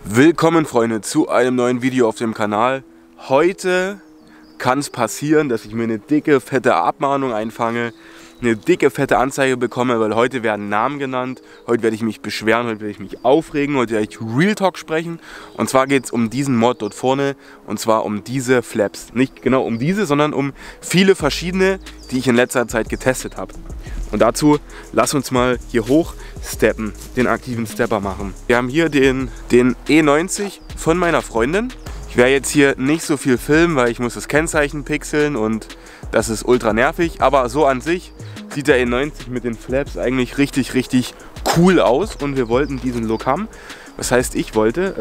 Willkommen Freunde zu einem neuen Video auf dem Kanal. Heute kann es passieren, dass ich mir eine dicke, fette Abmahnung einfange, eine dicke, fette Anzeige bekomme, weil heute werden Namen genannt, heute werde ich mich beschweren, heute werde ich mich aufregen, heute werde ich Real Talk sprechen. Und zwar geht es um diesen Mod dort vorne und zwar um diese Flaps. Nicht genau um diese, sondern um viele verschiedene, die ich in letzter Zeit getestet habe. Und dazu lass uns mal hier hoch steppen, den aktiven Stepper machen. Wir haben hier den E90 von meiner Freundin. Ich werde jetzt hier nicht so viel filmen, weil ich muss das Kennzeichen pixeln und das ist ultra nervig. Aber so an sich sieht der E90 mit den Flaps eigentlich richtig cool aus und wir wollten diesen Look haben. Das heißt, ich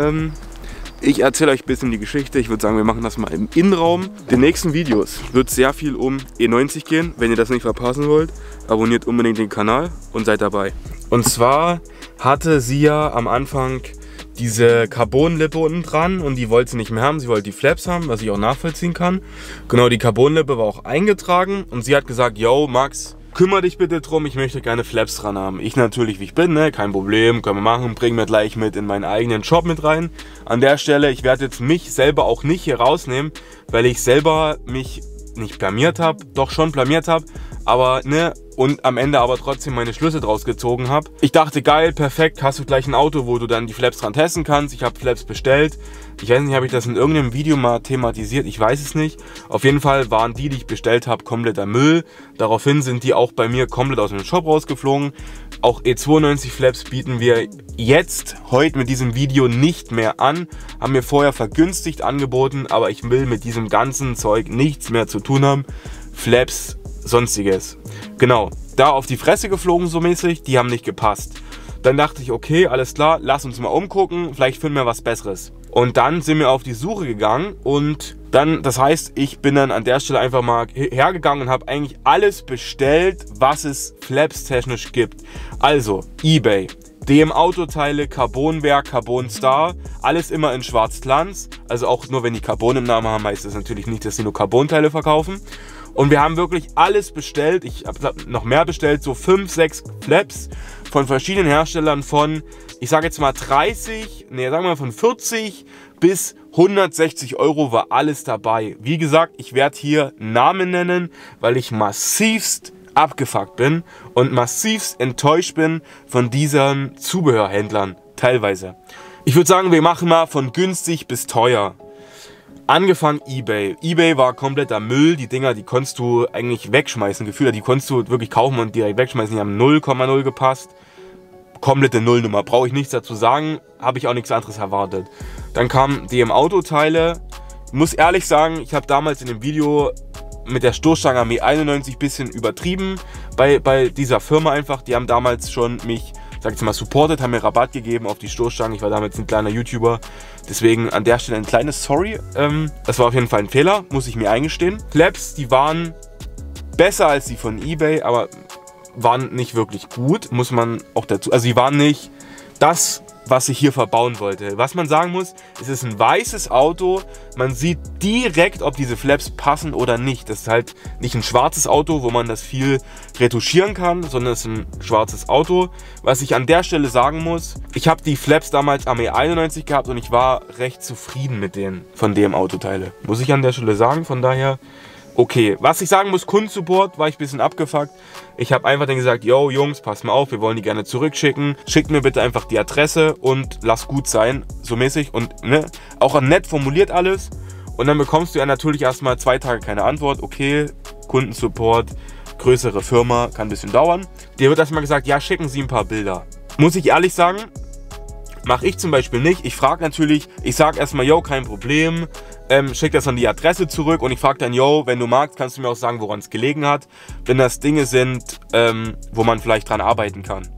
erzähle euch ein bisschen die Geschichte. Ich würde sagen, wir machen das mal im Innenraum. In den nächsten Videos wird sehr viel um E90 gehen. Wenn ihr das nicht verpassen wollt, abonniert unbedingt den Kanal und seid dabei. Und zwar hatte sie ja am Anfang diese Carbonlippe unten dran und die wollte sie nicht mehr haben. Sie wollte die Flaps haben, was ich auch nachvollziehen kann. Genau, die Carbonlippe war auch eingetragen und sie hat gesagt, yo Max, kümmere dich bitte drum, ich möchte gerne Flaps dran haben. Ich natürlich, wie ich bin, ne? Kein Problem, können wir machen, bringen wir gleich mit in meinen eigenen Shop mit rein. An der Stelle, ich werde jetzt mich selber auch nicht hier rausnehmen, weil ich selber mich nicht blamiert habe, doch schon blamiert habe, aber ne, und am Ende aber trotzdem meine Schlüsse draus gezogen habe. Ich dachte, geil, perfekt, hast du gleich ein Auto, wo du dann die Flaps dran testen kannst. Ich habe Flaps bestellt. Ich weiß nicht, habe ich das in irgendeinem Video mal thematisiert, ich weiß es nicht. Auf jeden Fall waren die ich bestellt habe, kompletter Müll. Daraufhin sind die auch bei mir komplett aus dem Shop rausgeflogen. Auch E92 Flaps bieten wir jetzt, heute mit diesem Video nicht mehr an. Haben wir vorher vergünstigt angeboten, aber ich will mit diesem ganzen Zeug nichts mehr zu tun haben. Flaps, sonstiges. Genau, da auf die Fresse geflogen so mäßig, die haben nicht gepasst. Dann dachte ich, okay, alles klar, lass uns mal umgucken, vielleicht finden wir was Besseres. Und dann sind wir auf die Suche gegangen und dann, das heißt, ich bin dann an der Stelle einfach mal hergegangen und habe eigentlich alles bestellt, was es Flaps technisch gibt. Also eBay, DM Autoteile, Carbonwerk, Carbon Star, alles immer in Schwarz-Glanz. Also auch nur wenn die Carbon im Namen haben, heißt das natürlich nicht, dass sie nur Carbonteile verkaufen. Und wir haben wirklich alles bestellt. Ich habe noch mehr bestellt, so 5, 6 Flaps von verschiedenen Herstellern von, ich sage jetzt mal sagen wir mal von 40 bis 160 Euro war alles dabei. Wie gesagt, ich werde hier Namen nennen, weil ich massivst abgefuckt bin und massivst enttäuscht bin von diesen Zubehörhändlern teilweise. Ich würde sagen, wir machen mal von günstig bis teuer. Angefangen eBay. eBay war kompletter Müll. Die Dinger, die konntest du eigentlich wegschmeißen. Gefühlt, die konntest du wirklich kaufen und direkt wegschmeißen. Die haben 0,0 gepasst. Komplette Nullnummer. Brauche ich nichts dazu sagen. Habe ich auch nichts anderes erwartet. Dann kamen DM Autoteile. Ich muss ehrlich sagen, ich habe damals in dem Video mit der Stoßstange am E91 ein bisschen übertrieben. Bei dieser Firma einfach. Die haben damals schon mich, sag ich mal, supportet, haben mir Rabatt gegeben auf die Stoßstange. Ich war damals ein kleiner YouTuber. Deswegen an der Stelle ein kleines Sorry. Das war auf jeden Fall ein Fehler, muss ich mir eingestehen. Flaps, die waren besser als die von eBay, aber waren nicht wirklich gut, muss man auch dazu. Also sie waren nicht das, was ich hier verbauen wollte. Was man sagen muss, es ist ein weißes Auto. Man sieht direkt, ob diese Flaps passen oder nicht. Das ist halt nicht ein schwarzes Auto, wo man das viel retuschieren kann, sondern es ist ein schwarzes Auto. Was ich an der Stelle sagen muss, ich habe die Flaps damals am E91 gehabt und ich war recht zufrieden mit denen von dem Autoteile. Muss ich an der Stelle sagen, von daher okay. Was ich sagen muss, Kundensupport war ich ein bisschen abgefuckt. Ich habe einfach dann gesagt, yo Jungs, passt mal auf, wir wollen die gerne zurückschicken. Schickt mir bitte einfach die Adresse und lass gut sein, so mäßig. Und ne, auch nett formuliert alles. Und dann bekommst du ja natürlich erstmal 2 Tage keine Antwort. Okay, Kundensupport, größere Firma, kann ein bisschen dauern. Dir wird erstmal gesagt, ja, schicken Sie ein paar Bilder. Muss ich ehrlich sagen, mache ich zum Beispiel nicht. Ich frage natürlich, ich sage erstmal, yo, kein Problem, schick das an die Adresse zurück und ich frage dann, yo, wenn du magst, kannst du mir auch sagen, woran es gelegen hat, wenn das Dinge sind, wo man vielleicht dran arbeiten kann.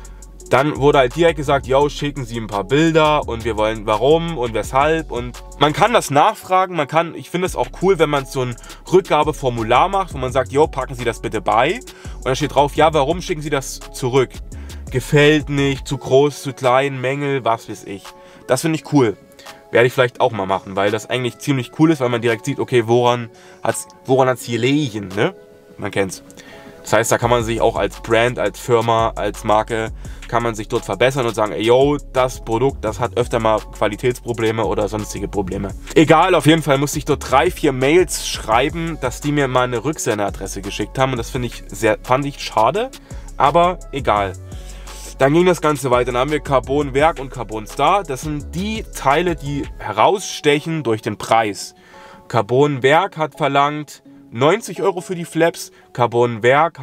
Dann wurde halt direkt gesagt, yo, schicken Sie ein paar Bilder und wir wollen warum und weshalb und man kann das nachfragen, ich finde es auch cool, wenn man so ein Rückgabeformular macht, wo man sagt, yo, packen Sie das bitte bei und da steht drauf, ja, warum schicken Sie das zurück? Gefällt nicht, zu groß, zu klein, Mängel, was weiß ich. Das finde ich cool. Werde ich vielleicht auch mal machen, weil das eigentlich ziemlich cool ist, weil man direkt sieht, okay, woran hat's gelegen, ne? Man kennt's. Das heißt, da kann man sich auch als Brand, als Firma, als Marke, kann man sich dort verbessern und sagen, ey, yo, das Produkt, das hat öfter mal Qualitätsprobleme oder sonstige Probleme. Egal, auf jeden Fall musste ich dort 3, 4 Mails schreiben, dass die mir mal eine Rücksenderadresse geschickt haben. Und das fand ich schade, aber egal. Dann ging das Ganze weiter. Dann haben wir Carbon Werk und Carbon Star. Das sind die Teile, die herausstechen durch den Preis. Carbon Werk hat verlangt 90 Euro für die Flaps, Carbon Werk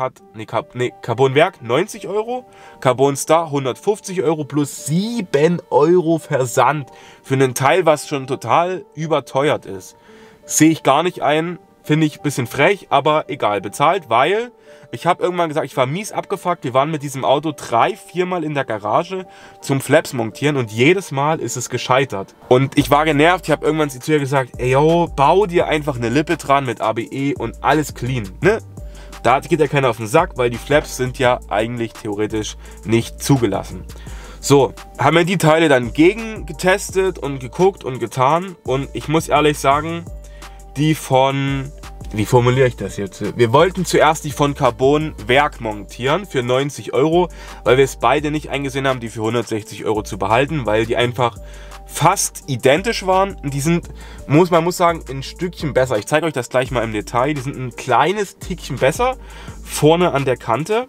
90 Euro, Carbon Star 150 Euro plus 7 Euro Versand für einen Teil, was schon total überteuert ist. Sehe ich gar nicht ein, finde ich ein bisschen frech, aber egal, bezahlt, weil ich habe irgendwann gesagt, ich war mies abgefuckt. Wir waren mit diesem Auto 3, 4 Mal in der Garage zum Flaps montieren und jedes Mal ist es gescheitert. Und ich war genervt, ich habe irgendwann zu ihr gesagt, ey yo, bau dir einfach eine Lippe dran mit ABE und alles clean, ne? Da geht ja keiner auf den Sack, weil die Flaps sind ja eigentlich theoretisch nicht zugelassen. So, haben wir die Teile dann gegen getestet und geguckt und getan und ich muss ehrlich sagen, die von... Wie formuliere ich das jetzt? Wir wollten zuerst die von Carbon Werk montieren für 90 Euro, weil wir es beide nicht eingesehen haben, die für 160 Euro zu behalten, weil die einfach fast identisch waren. Und die sind, man muss sagen, ein Stückchen besser. Ich zeige euch das gleich mal im Detail. Die sind ein kleines Tickchen besser vorne an der Kante,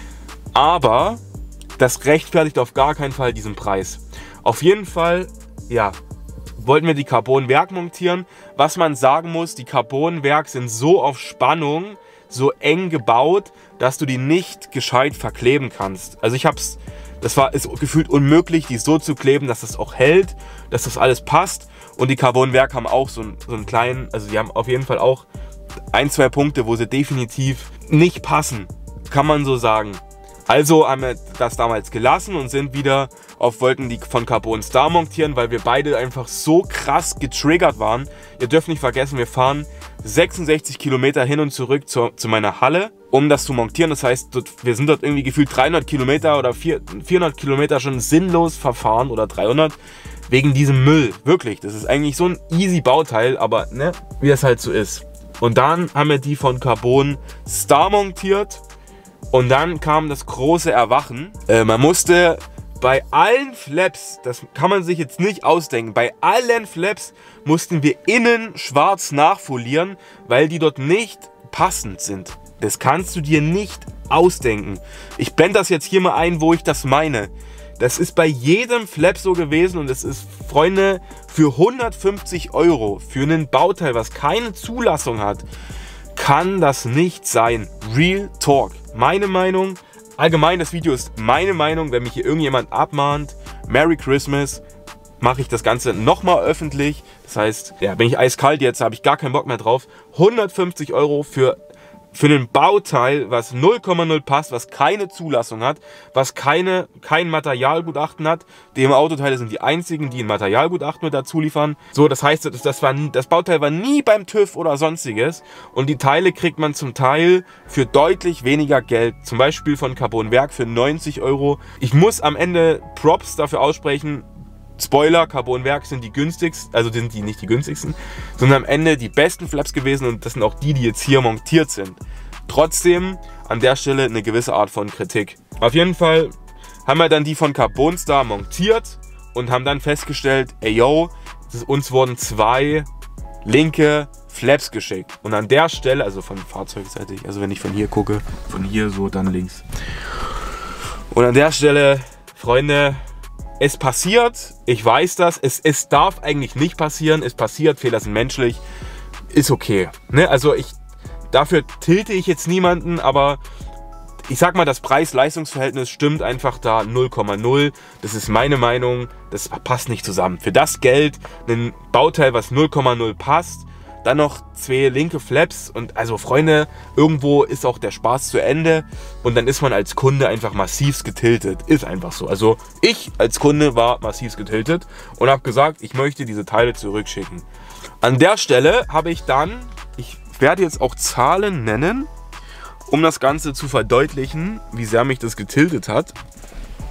aber das rechtfertigt auf gar keinen Fall diesen Preis. Auf jeden Fall, ja, wollten wir die Carbon Werk montieren. Was man sagen muss, die Carbon Werk sind so auf Spannung, so eng gebaut, dass du die nicht gescheit verkleben kannst. Also ist gefühlt unmöglich, die so zu kleben, dass das auch hält, dass das alles passt. Und die Carbon Werk haben auch so einen kleinen, also die haben auf jeden Fall auch 1, 2 Punkte, wo sie definitiv nicht passen, kann man so sagen. Also haben wir das damals gelassen und wollten die von Carbon Star montieren, weil wir beide einfach so krass getriggert waren. Ihr dürft nicht vergessen, wir fahren 66 Kilometer hin und zurück zu meiner Halle, um das zu montieren. Das heißt, wir sind dort irgendwie gefühlt 300 Kilometer oder 400 Kilometer schon sinnlos verfahren oder 300 wegen diesem Müll. Wirklich, das ist eigentlich so ein easy Bauteil, aber ne, wie das halt so ist. Und dann haben wir die von Carbon Star montiert. Und dann kam das große Erwachen. Man musste bei allen Flaps, das kann man sich jetzt nicht ausdenken, bei allen Flaps mussten wir innen schwarz nachfolieren, weil die dort nicht passend sind. Das kannst du dir nicht ausdenken. Ich blende das jetzt hier mal ein, wo ich das meine. Das ist bei jedem Flap so gewesen und es ist, Freunde, für 150 Euro für ein Bauteil, was keine Zulassung hat, kann das nicht sein. Real Talk. Meine Meinung, allgemein das Video ist meine Meinung, wenn mich hier irgendjemand abmahnt, Merry Christmas, mache ich das Ganze nochmal öffentlich. Das heißt, ja, bin ich eiskalt jetzt, habe ich gar keinen Bock mehr drauf. 150 Euro für ein Bauteil, was 0,0 passt, was keine Zulassung hat, was kein Materialgutachten hat. Die Autoteile sind die einzigen, die ein Materialgutachten mit dazu liefern. So, das heißt, das Bauteil war nie beim TÜV oder sonstiges. Und die Teile kriegt man zum Teil für deutlich weniger Geld. Zum Beispiel von Carbon Werk für 90 Euro. Ich muss am Ende Props dafür aussprechen. Spoiler, Carbon Werk sind die günstigsten, also sind die nicht die günstigsten, sondern am Ende die besten Flaps gewesen und das sind auch die jetzt hier montiert sind. Trotzdem an der Stelle eine gewisse Art von Kritik. Auf jeden Fall haben wir dann die von Carbon Star montiert und haben dann festgestellt, ey yo, uns wurden 2 linke Flaps geschickt. Und an der Stelle, also von Fahrzeugseite, also wenn ich von hier gucke, von hier so, dann links. Und an der Stelle, Freunde, es passiert, ich weiß das, es darf eigentlich nicht passieren, es passiert, Fehler sind menschlich, ist okay. Ne? Also dafür tilte ich jetzt niemanden, aber ich sag mal, das Preis-Leistungs-Verhältnis stimmt einfach da 0,0. Das ist meine Meinung, das passt nicht zusammen. Für das Geld ein Bauteil, was 0,0 passt, dann noch 2 linke Flaps und also Freunde, irgendwo ist auch der Spaß zu Ende und dann ist man als Kunde einfach massivst getiltet. Ist einfach so. Also ich als Kunde war massivst getiltet und habe gesagt, ich möchte diese Teile zurückschicken. An der Stelle habe ich dann, ich werde jetzt auch Zahlen nennen, um das Ganze zu verdeutlichen, wie sehr mich das getiltet hat.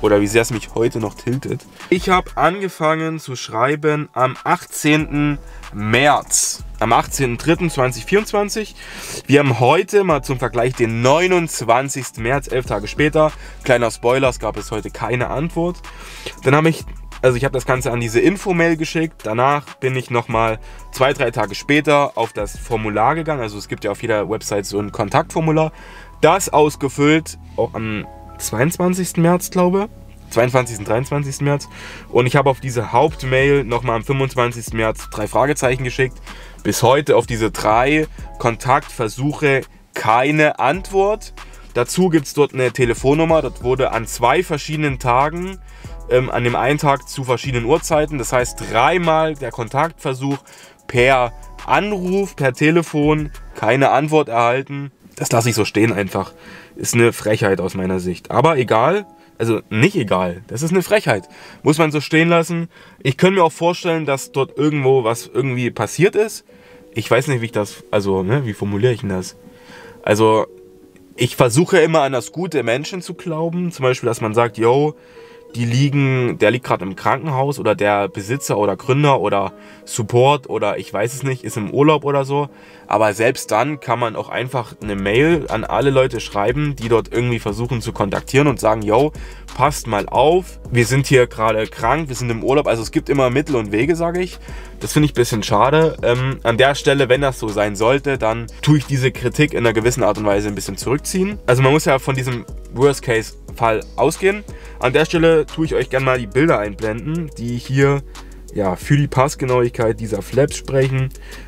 oder wie sehr es mich heute noch tiltet. Ich habe angefangen zu schreiben am 18. März. Am 18.03.2024. Wir haben heute mal zum Vergleich den 29. März, 11 Tage später. Kleiner Spoiler, es gab bis heute keine Antwort. Dann habe ich das Ganze an diese Info-Mail geschickt. Danach bin ich nochmal 2-3 Tage später auf das Formular gegangen. Also es gibt ja auf jeder Website so ein Kontaktformular. Das ausgefüllt, auch am 22. März, glaube ich. 22. 23. März. Und ich habe auf diese Hauptmail nochmal am 25. März 3 Fragezeichen geschickt. Bis heute auf diese 3 Kontaktversuche keine Antwort. Dazu gibt es dort eine Telefonnummer. Das wurde an 2 verschiedenen Tagen, an dem einen Tag zu verschiedenen Uhrzeiten. Das heißt 3-mal der Kontaktversuch per Anruf, per Telefon, keine Antwort erhalten. Das lasse ich so stehen einfach. Ist eine Frechheit aus meiner Sicht. Aber egal. Also nicht egal, das ist eine Frechheit. Muss man so stehen lassen. Ich könnte mir auch vorstellen, dass dort irgendwo was irgendwie passiert ist. Ich weiß nicht, wie ich das, wie formuliere ich denn das? Also, ich versuche immer an das Gute Menschen zu glauben. Zum Beispiel, dass man sagt, yo, der liegt gerade im Krankenhaus oder der Besitzer oder Gründer oder Support oder ich weiß es nicht, ist im Urlaub oder so. Aber selbst dann kann man auch einfach eine Mail an alle Leute schreiben, die dort irgendwie versuchen zu kontaktieren und sagen, yo, passt mal auf, wir sind hier gerade krank, wir sind im Urlaub. Also es gibt immer Mittel und Wege, sage ich. Das finde ich ein bisschen schade. An der Stelle, wenn das so sein sollte, dann tue ich diese Kritik in einer gewissen Art und Weise ein bisschen zurückziehen. Also man muss ja von diesem Worst-Case-Fall ausgehen. An der Stelle tue ich euch gerne mal die Bilder einblenden, die hier für die Passgenauigkeit dieser Flaps sprechen.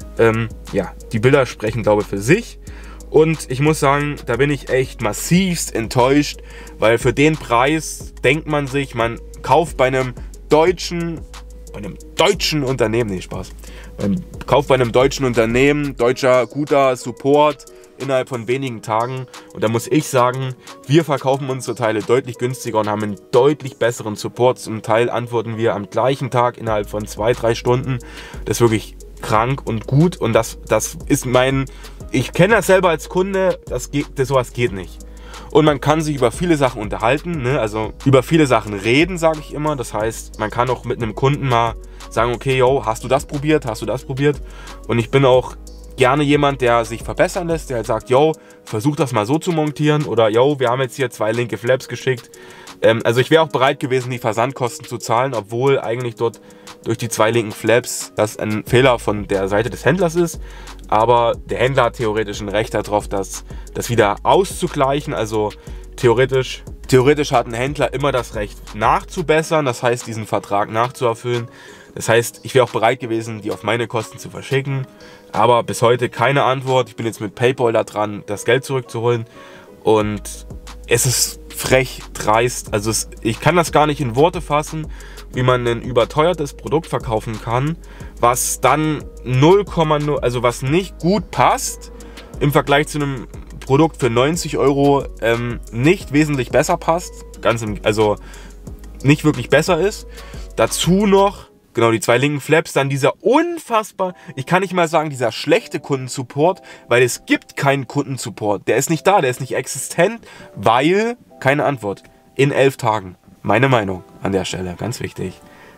Die Bilder sprechen, glaube ich, für sich. Und ich muss sagen, da bin ich echt massivst enttäuscht, weil für den Preis denkt man sich, man kauft bei einem deutschen Unternehmen, nee, Spaß. Kauft bei einem deutschen Unternehmen, deutscher, guter Support innerhalb von wenigen Tagen. Und da muss ich sagen, wir verkaufen unsere Teile deutlich günstiger und haben einen deutlich besseren Support. Zum Teil antworten wir am gleichen Tag innerhalb von 2-3 Stunden. Das ist wirklich krank und gut. Und das ist ich kenne das selber als Kunde, sowas geht nicht. Und man kann sich über viele Sachen unterhalten, ne? Also über viele Sachen reden, sage ich immer. Das heißt, man kann auch mit einem Kunden mal sagen, okay, yo, hast du das probiert? Hast du das probiert? Und ich bin auch gerne jemand, der sich verbessern lässt, der halt sagt, yo, versuch das mal so zu montieren oder yo, wir haben jetzt hier 2 linke Flaps geschickt. Also ich wäre auch bereit gewesen, die Versandkosten zu zahlen, obwohl eigentlich dort durch die 2 linken Flaps das ein Fehler von der Seite des Händlers ist. Aber der Händler hat theoretisch ein Recht darauf, das wieder auszugleichen. Also theoretisch hat ein Händler immer das Recht nachzubessern, das heißt diesen Vertrag nachzuerfüllen. Das heißt, ich wäre auch bereit gewesen, die auf meine Kosten zu verschicken. Aber bis heute keine Antwort. Ich bin jetzt mit PayPal da dran, das Geld zurückzuholen. Und es ist frech, dreist. Also ich kann das gar nicht in Worte fassen, wie man ein überteuertes Produkt verkaufen kann, was dann 0,0, also was nicht gut passt im Vergleich zu einem Produkt für 90 Euro nicht wesentlich besser passt, also nicht wirklich besser ist. Dazu noch, genau, die 2 linken Flaps, dann dieser unfassbar, ich kann nicht mal sagen, dieser schlechte Kundensupport, weil es gibt keinen Kundensupport. Der ist nicht da, der ist nicht existent, weil keine Antwort in 11 Tagen. Meine Meinung an der Stelle, ganz wichtig.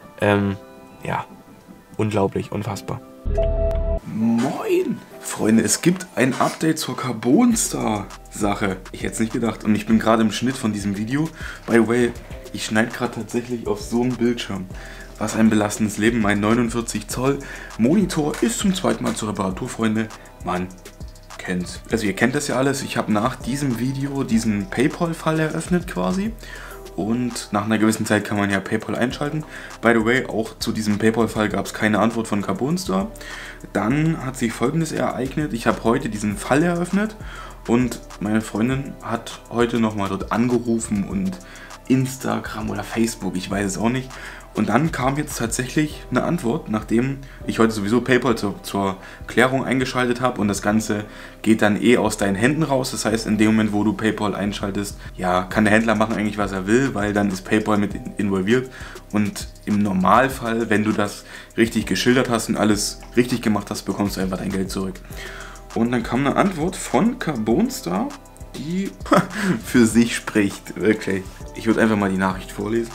Unglaublich, unfassbar. Moin! Freunde, es gibt ein Update zur Carbonstar-Sache. Ich hätte es nicht gedacht und ich bin gerade im Schnitt von diesem Video. By the way, ich schneide gerade tatsächlich auf so einem Bildschirm. Was ein belastendes Leben. Mein 49 Zoll Monitor ist zum 2. Mal zur Reparatur, Freunde. Man kennt's. Also ihr kennt das ja alles. Ich habe nach diesem Video diesen PayPal-Fall eröffnet quasi. Und nach einer gewissen Zeit kann man ja PayPal einschalten. By the way, auch zu diesem PayPal-Fall gab es keine Antwort von Carbonstar. Dann hat sich Folgendes ereignet. Ich habe heute diesen Fall eröffnet und meine Freundin hat heute nochmal dort angerufen und Instagram oder Facebook, ich weiß es auch nicht. Und dann kam jetzt tatsächlich eine Antwort, nachdem ich heute sowieso PayPal zur Klärung eingeschaltet habe und das Ganze geht dann aus deinen Händen raus. Das heißt, in dem Moment, wo du PayPal einschaltest, ja, kann der Händler machen eigentlich, was er will, weil dann ist PayPal mit involviert. Und im Normalfall, wenn du das richtig geschildert hast und alles richtig gemacht hast, bekommst du einfach dein Geld zurück. Und dann kam eine Antwort von Carbonstar. die für sich spricht, wirklich. Ich würde einfach mal die Nachricht vorlesen.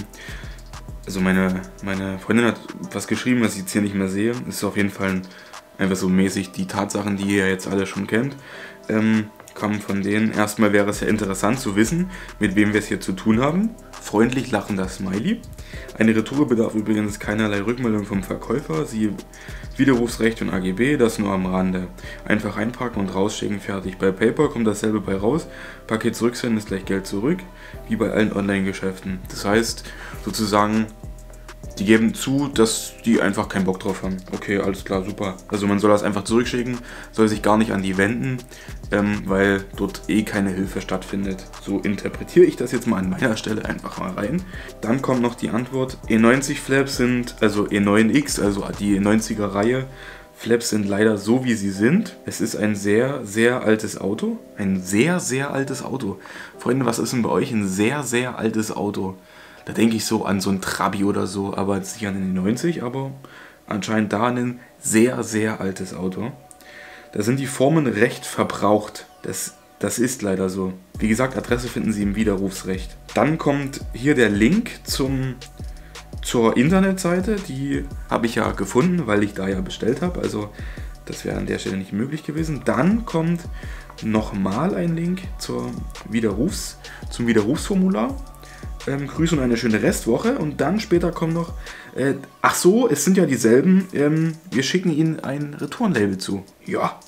Also meine Freundin hat was geschrieben, was ich jetzt hier nicht mehr sehe. Das ist auf jeden Fall einfach so mäßig die Tatsachen, die ihr jetzt alle schon kennt. Kamen von denen. Erstmal wäre es ja interessant zu wissen, mit wem wir es hier zu tun haben. Freundlich lachender Smiley. Eine Retour bedarf übrigens keinerlei Rückmeldung vom Verkäufer. Siehe Widerrufsrecht und AGB, das nur am Rande. Einfach einpacken und rausschicken, fertig. Bei PayPal kommt dasselbe bei raus. Paket zurücksenden ist gleich Geld zurück, wie bei allen Online-Geschäften. Das heißt, sozusagen, die geben zu, dass die einfach keinen Bock drauf haben. Okay, alles klar, super. Also man soll das einfach zurückschicken, soll sich gar nicht an die wenden, weil dort eh keine Hilfe stattfindet. So interpretiere ich das jetzt mal an meiner Stelle einfach mal rein. Dann kommt noch die Antwort, E90 Flaps sind, also E9X, also die E90er Reihe, Flaps sind leider so, wie sie sind. Es ist ein sehr, sehr altes Auto. Ein sehr, sehr altes Auto. Freunde, was ist denn bei euch ein sehr, sehr altes Auto? Da denke ich so an so ein Trabi oder so, aber jetzt nicht an den 90, aber anscheinend da ein sehr, sehr altes Auto. Da sind die Formen recht verbraucht. Das ist leider so. Wie gesagt, Adresse finden Sie im Widerrufsrecht. Dann kommt hier der Link zur Internetseite. Die habe ich ja gefunden, weil ich da ja bestellt habe. Also das wäre an der Stelle nicht möglich gewesen. Dann kommt nochmal ein Link zum Widerrufsformular. Grüße und eine schöne Restwoche. Und dann später kommt noch, ach so, es sind ja dieselben, wir schicken Ihnen ein Retourenlabel zu. Ja,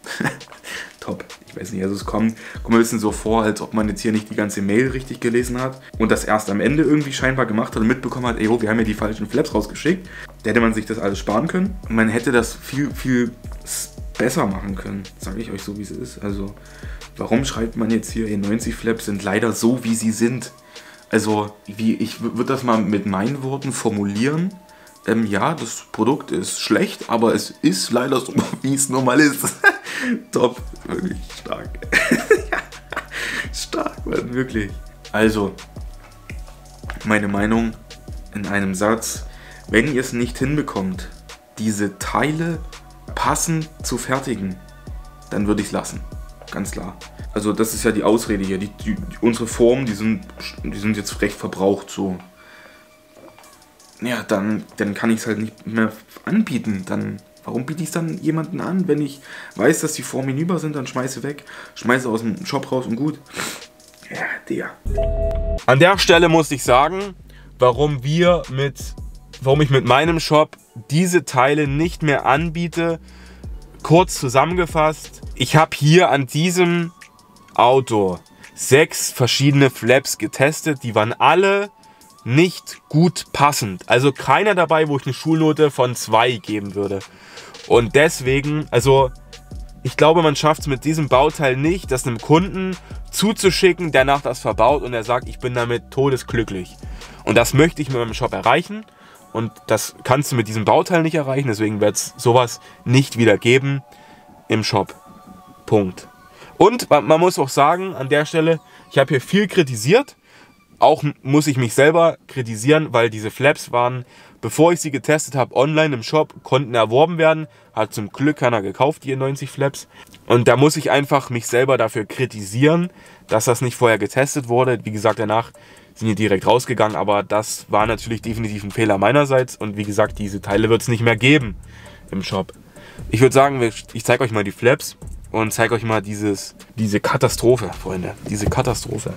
top. Ich weiß nicht, also es kommt mir ein bisschen so vor, als ob man jetzt hier nicht die ganze Mail richtig gelesen hat und das erst am Ende irgendwie scheinbar gemacht hat und mitbekommen hat, ey, wir haben ja die falschen Flaps rausgeschickt. Da hätte man sich das alles sparen können. Und man hätte das viel, viel besser machen können, sage ich euch so, wie es ist. Also, warum schreibt man jetzt hier, E90 Flaps sind leider so, wie sie sind? Also, ich würde das mal mit meinen Worten formulieren. Ja, das Produkt ist schlecht, aber es ist leider so, wie es normal ist. Top, wirklich stark. Stark, Mann, wirklich. Also, meine Meinung in einem Satz. Wenn ihr es nicht hinbekommt, diese Teile passend zu fertigen, dann würde ich es lassen. Ganz klar. Also das ist ja die Ausrede hier. Unsere Formen, die sind jetzt recht verbraucht so. Ja, dann kann ich es halt nicht mehr anbieten. Warum biete ich es dann jemanden an, wenn ich weiß, dass die Formen hinüber sind, dann schmeiße weg, schmeiße aus dem Shop raus und gut. Ja, Digga. An der Stelle muss ich sagen, warum ich mit meinem Shop diese Teile nicht mehr anbiete. Kurz zusammengefasst, ich habe hier an diesem Auto 6 verschiedene Flaps getestet, die waren alle nicht gut passend. Also keiner dabei, wo ich eine Schulnote von 2 geben würde. Und deswegen, also ich glaube, man schafft es mit diesem Bauteil nicht, das einem Kunden zuzuschicken, der nach das verbaut und der sagt, ich bin damit todesglücklich. Und das möchte ich mit meinem Shop erreichen. Und das kannst du mit diesem Bauteil nicht erreichen. Deswegen wird es sowas nicht wieder geben im Shop. Punkt. Und man muss auch sagen, an der Stelle, ich habe hier viel kritisiert. Auch muss ich mich selber kritisieren, weil diese Flaps waren, bevor ich sie getestet habe, online im Shop, konnten erworben werden. Hat zum Glück keiner gekauft, die E90 Flaps. Und da muss ich einfach mich selber dafür kritisieren, dass das nicht vorher getestet wurde. Wie gesagt, danach sind die direkt rausgegangen, aber das war natürlich definitiv ein Fehler meinerseits. Und wie gesagt, diese Teile wird es nicht mehr geben im Shop. Ich würde sagen, ich zeige euch mal die Flaps und zeige euch mal diese Katastrophe, Freunde. Diese Katastrophe.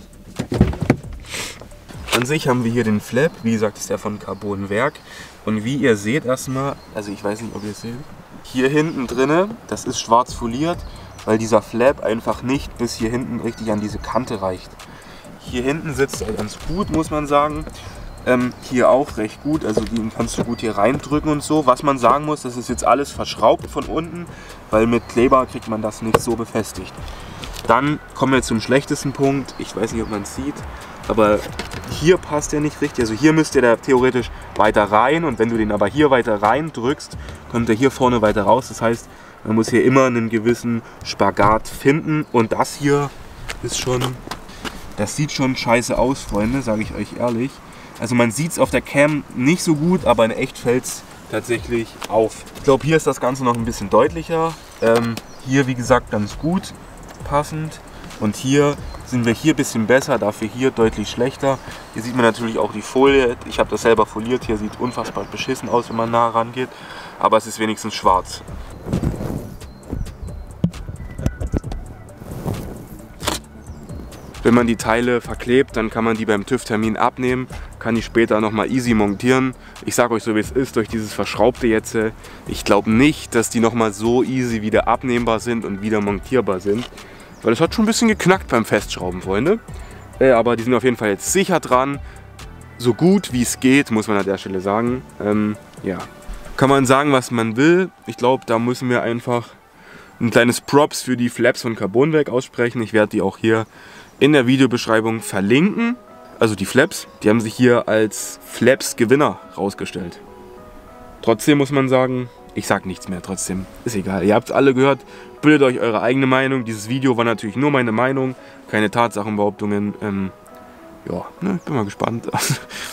An sich haben wir hier den Flap, wie gesagt, ist der von Carbon Werk. Und wie ihr seht erstmal, also ich weiß nicht, ob ihr es seht, hier hinten drinne, das ist schwarz foliert, weil dieser Flap einfach nicht bis hier hinten richtig an diese Kante reicht. Hier hinten sitzt er ganz gut, muss man sagen. Hier auch recht gut, also den kannst du gut hier reindrücken und so. Was man sagen muss, das ist jetzt alles verschraubt von unten, weil mit Kleber kriegt man das nicht so befestigt. Dann kommen wir zum schlechtesten Punkt. Ich weiß nicht, ob man es sieht, aber hier passt der nicht richtig. Also hier müsste der theoretisch weiter rein und wenn du den aber hier weiter rein drückst, kommt er hier vorne weiter raus. Das heißt, man muss hier immer einen gewissen Spagat finden und das hier ist schon, das sieht schon scheiße aus, Freunde, sage ich euch ehrlich. Also man sieht es auf der Cam nicht so gut, aber in echt fällt es tatsächlich auf. Ich glaube, hier ist das Ganze noch ein bisschen deutlicher. Hier, wie gesagt, ganz gut passend. Und hier sind wir hier ein bisschen besser, dafür hier deutlich schlechter. Hier sieht man natürlich auch die Folie. Ich habe das selber foliert. Hier sieht unfassbar beschissen aus, wenn man nah rangeht. Aber es ist wenigstens schwarz. Wenn man die Teile verklebt, dann kann man die beim TÜV-Termin abnehmen, kann die später nochmal easy montieren. Ich sage euch so, wie es ist, durch dieses Verschraubte jetzt, ich glaube nicht, dass die nochmal so easy wieder abnehmbar sind und wieder montierbar sind. Weil es hat schon ein bisschen geknackt beim Festschrauben, Freunde. Aber die sind auf jeden Fall jetzt sicher dran. So gut wie es geht, muss man an der Stelle sagen. Ja. Kann man sagen, was man will. Ich glaube, da müssen wir einfach ein kleines Props für die Flaps von Carbonwerk aussprechen. Ich werde die auch hier in der Videobeschreibung verlinken. Also die Flaps, die haben sich hier als Flaps-Gewinner rausgestellt. Trotzdem muss man sagen, ich sage nichts mehr, trotzdem, ist egal. Ihr habt es alle gehört, bildet euch eure eigene Meinung. Dieses Video war natürlich nur meine Meinung, keine Tatsachenbehauptungen. Ja, ne, ich bin mal gespannt, ob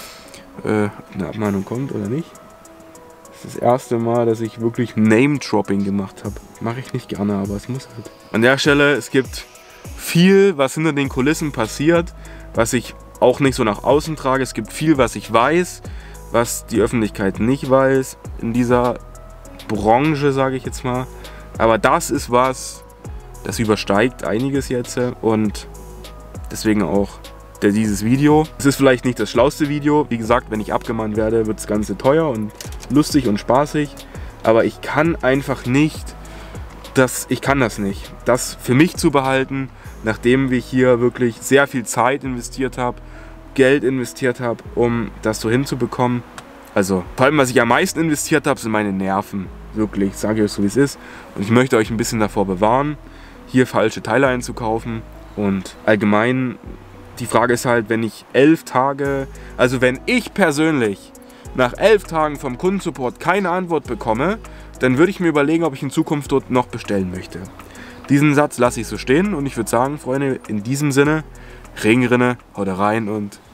eine Abmahnung kommt oder nicht. Das ist das erste Mal, dass ich wirklich Name-Dropping gemacht habe. Mache ich nicht gerne, aber es muss halt. An der Stelle, es gibt viel, was hinter den Kulissen passiert, was ich auch nicht so nach außen trage. Es gibt viel, was ich weiß, was die Öffentlichkeit nicht weiß in dieser Branche, sage ich jetzt mal. Aber das ist was, das übersteigt einiges jetzt und deswegen auch dieses Video. Es ist vielleicht nicht das schlauste Video. Wie gesagt, wenn ich abgemahnt werde, wird das Ganze teuer und lustig und spaßig. Aber ich kann einfach nicht, ich kann das nicht, das für mich zu behalten, nachdem ich hier wirklich sehr viel Zeit investiert habe, Geld investiert habe, um das so hinzubekommen. Also vor allem, was ich am meisten investiert habe, sind meine Nerven. Wirklich, sage ich euch so, wie es ist. Und ich möchte euch ein bisschen davor bewahren, hier falsche Teile einzukaufen. Und allgemein, die Frage ist halt, wenn ich 11 Tage, also wenn ich persönlich nach 11 Tagen vom Kundensupport keine Antwort bekomme, dann würde ich mir überlegen, ob ich in Zukunft dort noch bestellen möchte. Diesen Satz lasse ich so stehen und ich würde sagen, Freunde, in diesem Sinne, Regenrinne, haut rein und